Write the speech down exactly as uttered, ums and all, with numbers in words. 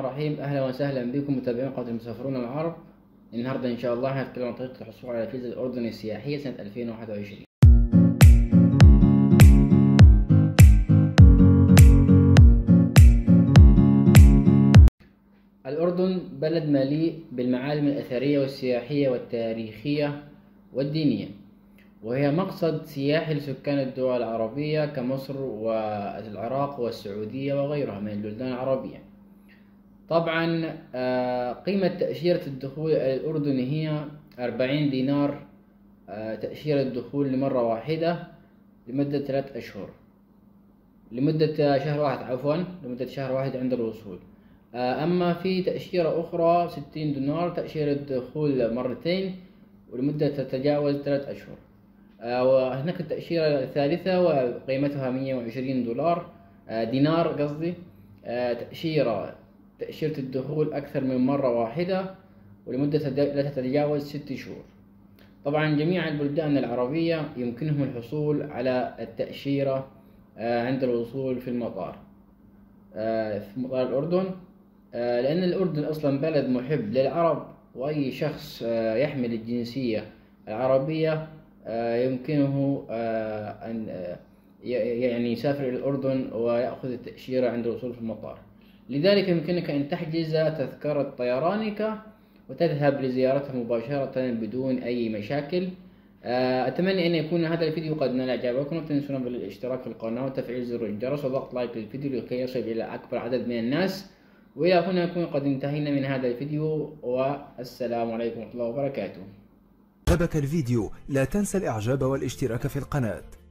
الرحيم. أهلا وسهلا بكم متابعين قناة المسافرون العرب. النهاردة إن شاء الله هنتكلم عن طريقة الحصول على الفيزا الأردنية السياحية سنة ألفين وواحد وعشرين. الأردن بلد مليء بالمعالم الأثرية والسياحية والتاريخية والدينية، وهي مقصد سياحي لسكان الدول العربية كمصر والعراق والسعودية وغيرها من البلدان العربية. طبعا قيمة تأشيرة الدخول إلى الأردن هي أربعين دينار تأشيرة الدخول لمرة واحدة لمدة ثلاث أشهر لمدة شهر واحد عفوا لمدة شهر واحد عند الوصول. أما في تأشيرة أخرى ستين دينار تأشيرة دخول مرتين ولمدة تتجاوز ثلاث أشهر. وهناك التأشيرة الثالثة وقيمتها مئة وعشرين دولار دينار قصدي تأشيرة تأشيرة الدخول أكثر من مرة واحدة ولمدة لا تتجاوز ست شهور. طبعا جميع البلدان العربية يمكنهم الحصول على التأشيرة عند الوصول في المطار في مطار الأردن، لأن الأردن أصلا بلد محب للعرب، وأي شخص يحمل الجنسية العربية يمكنه أن يعني يسافر إلى الأردن ويأخذ التأشيرة عند الوصول في المطار. لذلك يمكنك أن تحجز تذكرة طيرانك وتذهب لزيارتها مباشرة بدون أي مشاكل. أتمنى أن يكون هذا الفيديو قد نال إعجابكم، ولا تنسون بالاشتراك في القناة وتفعيل زر الجرس وضغط لايك للفيديو لكي يصل إلى أكبر عدد من الناس. وإلى هنا نكون قد انتهينا من هذا الفيديو، والسلام عليكم ورحمة الله وبركاته. عجبك الفيديو لا تنسى الإعجاب والاشتراك في القناة.